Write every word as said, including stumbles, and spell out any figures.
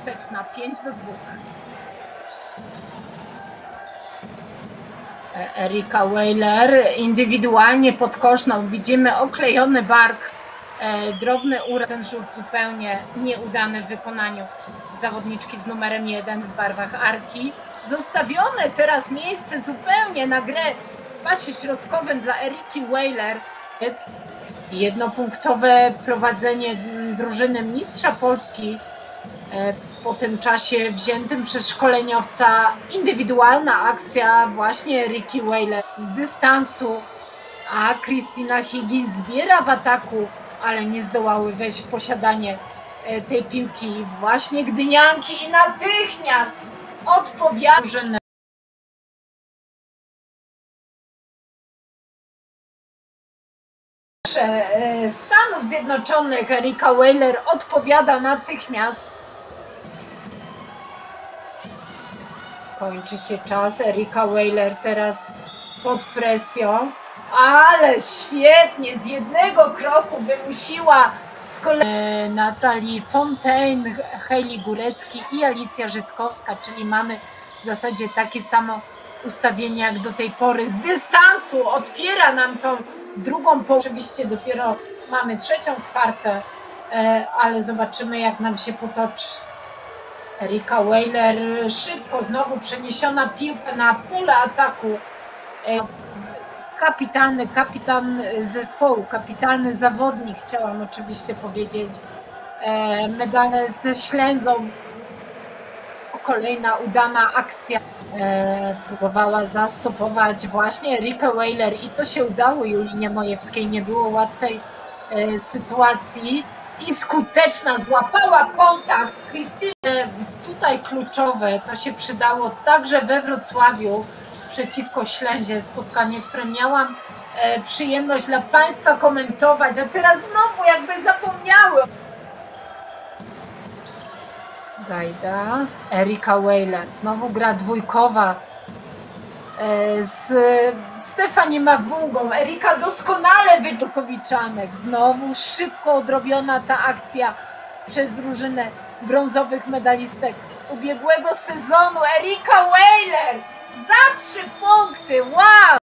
skuteczna. pięć do dwóch. Erika Weiler indywidualnie pod koszną. Widzimy oklejony bark, e, drobny uraz. Ten rzut zupełnie nieudany w wykonaniu zawodniczki z numerem jeden w barwach Arki. Zostawione teraz miejsce zupełnie na grę w pasie środkowym dla Eriki Weiler. Jednopunktowe prowadzenie drużyny mistrza Polski po tym czasie wziętym przez szkoleniowca. Indywidualna akcja właśnie Eriki Weiler z dystansu, a Krystyna Higgins zbiera w ataku, ale nie zdołały wejść w posiadanie tej piłki właśnie gdynianki i natychmiast odpowiada drużyny. Stanów Zjednoczonych Erika Weiler odpowiada natychmiast. Kończy się czas. Erika Weiler teraz pod presją, ale świetnie z jednego kroku wymusiła z kolei Natalii Fontaine, Hayley Górecki i Alicja Żytkowska, czyli mamy w zasadzie takie samo ustawienie jak do tej pory. Z dystansu otwiera nam tą drugą połowę. Oczywiście dopiero mamy trzecią kwartę, ale zobaczymy, jak nam się potoczy. Erika Weiler szybko znowu przeniesiona piłka na pole ataku. Kapitalny kapitan zespołu, kapitalny zawodnik, chciałam oczywiście powiedzieć. Medale ze Ślęzą. Kolejna udana akcja. Próbowała zastopować właśnie Erikę Weiler i to się udało Julii Niemojewskiej. Nie było łatwej sytuacji i skuteczna, złapała kontakt z Krystyną. Tutaj kluczowe, to się przydało także we Wrocławiu przeciwko Ślęzie, spotkanie, które miałam przyjemność dla Państwa komentować, a teraz znowu jakby zapomniały. Gajda, Erika Weiler, znowu gra dwójkowa z Stefani Mawungą. Erika doskonale wyczukowiczanek. Znowu szybko odrobiona ta akcja przez drużynę brązowych medalistek ubiegłego sezonu. Erika Weiler za trzy punkty. Wow!